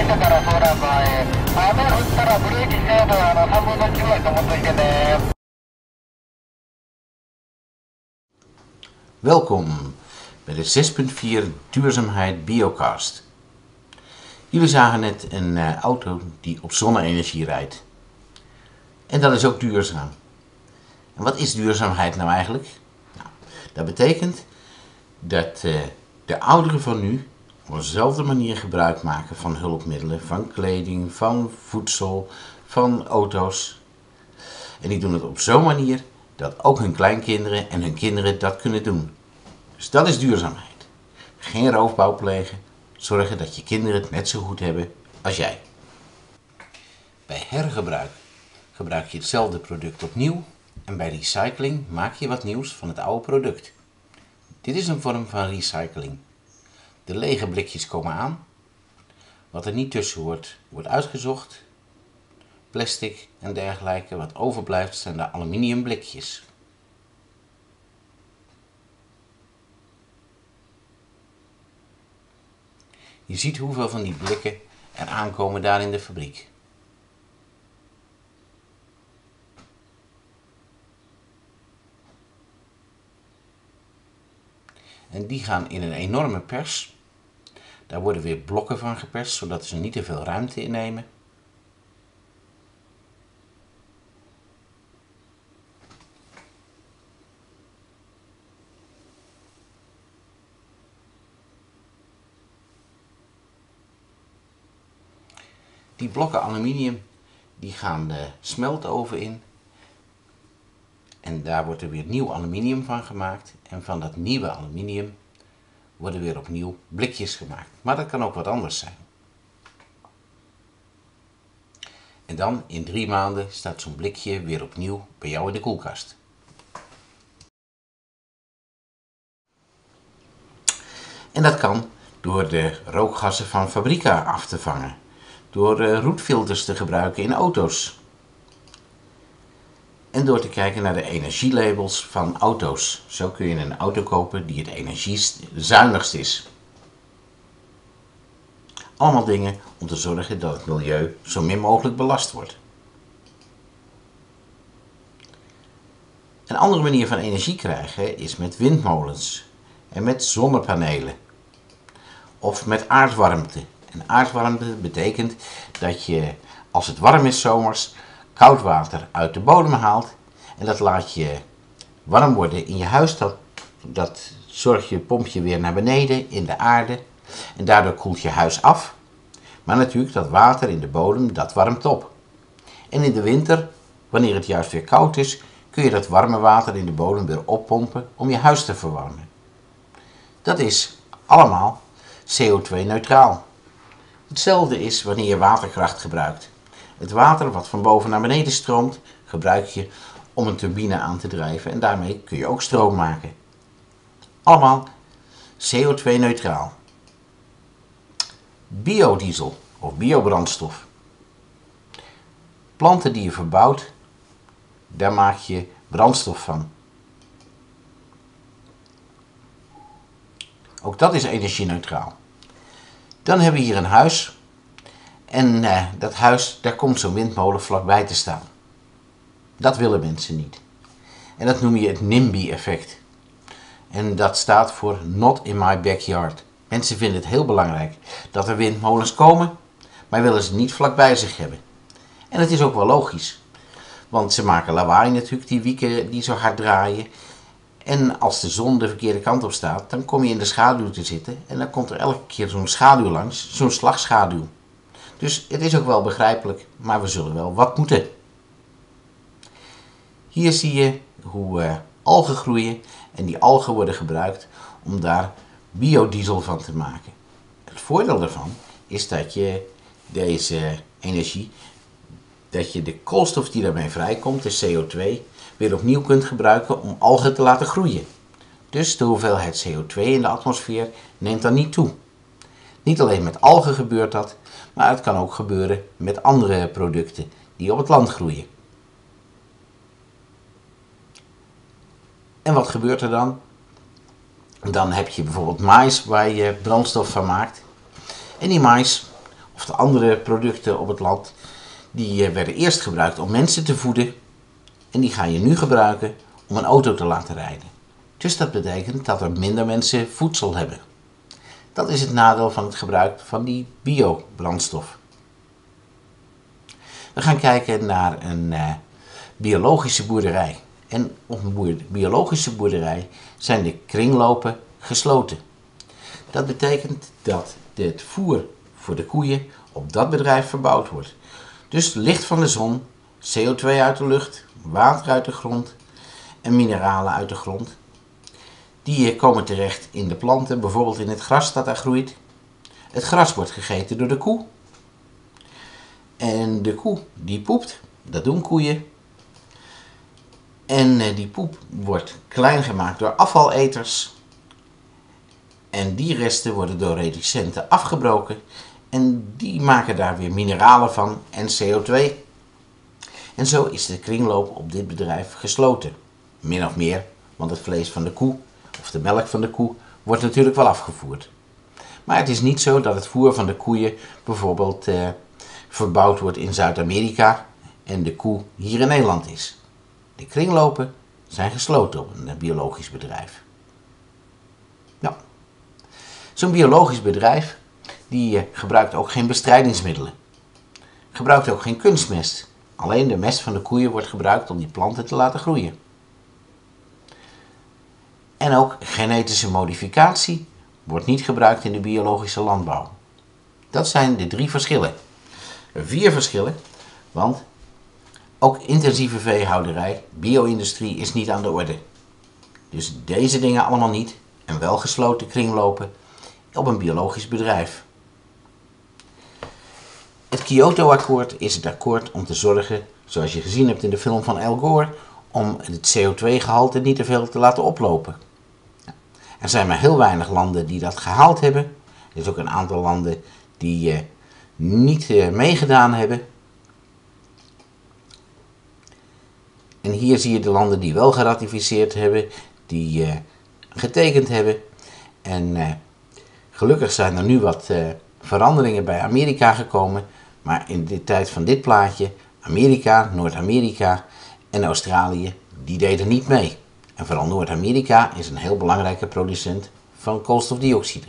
てからそうなんだ。雨降ったらブレーキ精度3分の1ぐらいと思っといてね。 Welkom bij de 6.4 Duurzaamheid Biocast. Jullie zagen net een auto die op zonne-energie rijdt. En dat is ook duurzaam. En wat is duurzaamheid nou eigenlijk? Nou, dat betekent dat de ouderen van nu op dezelfde manier gebruik maken van hulpmiddelen, van kleding, van voedsel, van auto's. En die doen het op zo'n manier dat ook hun kleinkinderen en hun kinderen dat kunnen doen. Dus dat is duurzaamheid. Geen roofbouw plegen, zorgen dat je kinderen het net zo goed hebben als jij. Bij hergebruik gebruik je hetzelfde product opnieuw en bij recycling maak je wat nieuws van het oude product. Dit is een vorm van recycling. De lege blikjes komen aan. Wat er niet tussen wordt, wordt uitgezocht. Plastic en dergelijke, wat overblijft zijn de aluminium blikjes. Je ziet hoeveel van die blikken er aankomen daar in de fabriek. En die gaan in een enorme pers. Daar worden weer blokken van geperst, zodat ze niet te veel ruimte innemen. Die blokken aluminium die gaan de smeltoven in. En daar wordt er weer nieuw aluminium van gemaakt. En van dat nieuwe aluminium worden weer opnieuw blikjes gemaakt. Maar dat kan ook wat anders zijn. En dan in 3 maanden staat zo'n blikje weer opnieuw bij jou in de koelkast. En dat kan door de rookgassen van fabrieken af te vangen. Door roetfilters te gebruiken in auto's. En door te kijken naar de energielabels van auto's. Zo kun je een auto kopen die het energiezuinigst is. Allemaal dingen om te zorgen dat het milieu zo min mogelijk belast wordt. Een andere manier van energie krijgen is met windmolens en met zonnepanelen. Of met aardwarmte. En aardwarmte betekent dat je, als het warm is zomers, koud water uit de bodem haalt. En dat laat je warm worden in je huis. Dat pomp je weer naar beneden in de aarde. En daardoor koelt je huis af. Maar natuurlijk, dat water in de bodem, dat warmt op. En in de winter, wanneer het juist weer koud is, kun je dat warme water in de bodem weer oppompen om je huis te verwarmen. Dat is allemaal CO2-neutraal. Hetzelfde is wanneer je waterkracht gebruikt. Het water wat van boven naar beneden stroomt, gebruik je om een turbine aan te drijven en daarmee kun je ook stroom maken. Allemaal CO2-neutraal. Biodiesel of biobrandstof. Planten die je verbouwt, daar maak je brandstof van. Ook dat is energie-neutraal. Dan hebben we hier een huis. En dat huis, daar komt zo'n windmolen vlakbij te staan. Dat willen mensen niet. En dat noem je het NIMBY-effect. En dat staat voor Not in my backyard. Mensen vinden het heel belangrijk dat er windmolens komen, maar willen ze niet vlakbij zich hebben. En het is ook wel logisch. Want ze maken lawaai natuurlijk, die wieken die zo hard draaien. En als de zon de verkeerde kant op staat, dan kom je in de schaduw te zitten. En dan komt er elke keer zo'n schaduw langs, zo'n slagschaduw. Dus het is ook wel begrijpelijk, maar we zullen wel wat moeten. Hier zie je hoe algen groeien en die algen worden gebruikt om daar biodiesel van te maken. Het voordeel daarvan is dat je deze energie, dat je de koolstof die daarmee vrijkomt, de CO2, weer opnieuw kunt gebruiken om algen te laten groeien. Dus de hoeveelheid CO2 in de atmosfeer neemt dan niet toe. Niet alleen met algen gebeurt dat, maar het kan ook gebeuren met andere producten die op het land groeien. En wat gebeurt er dan? Dan heb je bijvoorbeeld maïs waar je brandstof van maakt. En die maïs of de andere producten op het land, die werden eerst gebruikt om mensen te voeden en die ga je nu gebruiken om een auto te laten rijden. Dus dat betekent dat er minder mensen voedsel hebben. Dat is het nadeel van het gebruik van die biobrandstof. We gaan kijken naar een biologische boerderij. En op een biologische boerderij zijn de kringlopen gesloten. Dat betekent dat het voer voor de koeien op dat bedrijf verbouwd wordt. Dus licht van de zon, CO2 uit de lucht, water uit de grond en mineralen uit de grond. Die komen terecht in de planten, bijvoorbeeld in het gras dat daar groeit. Het gras wordt gegeten door de koe. En de koe die poept, dat doen koeien. En die poep wordt klein gemaakt door afvaleters. En die resten worden door reducenten afgebroken. En die maken daar weer mineralen van en CO2. En zo is de kringloop op dit bedrijf gesloten. Min of meer, want het vlees van de koe of de melk van de koe wordt natuurlijk wel afgevoerd. Maar het is niet zo dat het voer van de koeien bijvoorbeeld verbouwd wordt in Zuid-Amerika en de koe hier in Nederland is. De kringlopen zijn gesloten op een biologisch bedrijf. Nou, zo'n biologisch bedrijf die gebruikt ook geen bestrijdingsmiddelen. Gebruikt ook geen kunstmest. Alleen de mest van de koeien wordt gebruikt om die planten te laten groeien. En ook genetische modificatie wordt niet gebruikt in de biologische landbouw. Dat zijn de 3 verschillen. 4 verschillen, want ook intensieve veehouderij, bio-industrie is niet aan de orde. Dus deze dingen allemaal niet en wel gesloten kringlopen op een biologisch bedrijf. Het Kyoto-akkoord is het akkoord om te zorgen, zoals je gezien hebt in de film van Al Gore, om het CO2-gehalte niet te veel te laten oplopen. Er zijn maar heel weinig landen die dat gehaald hebben. Er is ook een aantal landen die niet meegedaan hebben. En hier zie je de landen die wel geratificeerd hebben, die getekend hebben. En gelukkig zijn er nu wat veranderingen bij Amerika gekomen. Maar in de tijd van dit plaatje, Amerika, Noord-Amerika en Australië, die deden niet mee. En vooral Noord-Amerika is een heel belangrijke producent van koolstofdioxide.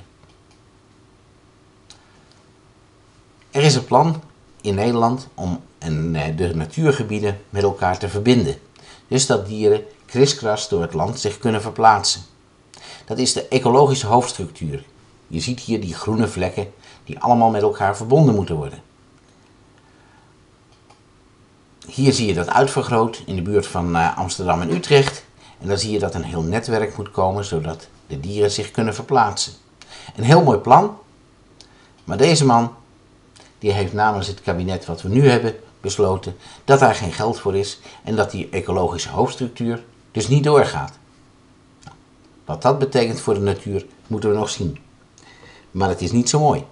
Er is een plan in Nederland om de natuurgebieden met elkaar te verbinden. Dus dat dieren kriskras door het land zich kunnen verplaatsen. Dat is de ecologische hoofdstructuur. Je ziet hier die groene vlekken die allemaal met elkaar verbonden moeten worden. Hier zie je dat uitvergroot in de buurt van Amsterdam en Utrecht. En dan zie je dat een heel netwerk moet komen zodat de dieren zich kunnen verplaatsen. Een heel mooi plan. Maar deze man die heeft namens het kabinet wat we nu hebben besloten dat daar geen geld voor is en dat die ecologische hoofdstructuur dus niet doorgaat. Wat dat betekent voor de natuur moeten we nog zien. Maar het is niet zo mooi.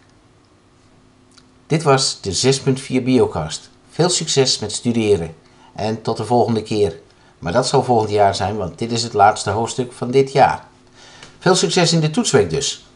Dit was de 6.4 Biocast. Veel succes met studeren en tot de volgende keer. Maar dat zal volgend jaar zijn, want dit is het laatste hoofdstuk van dit jaar. Veel succes in de toetsweek dus.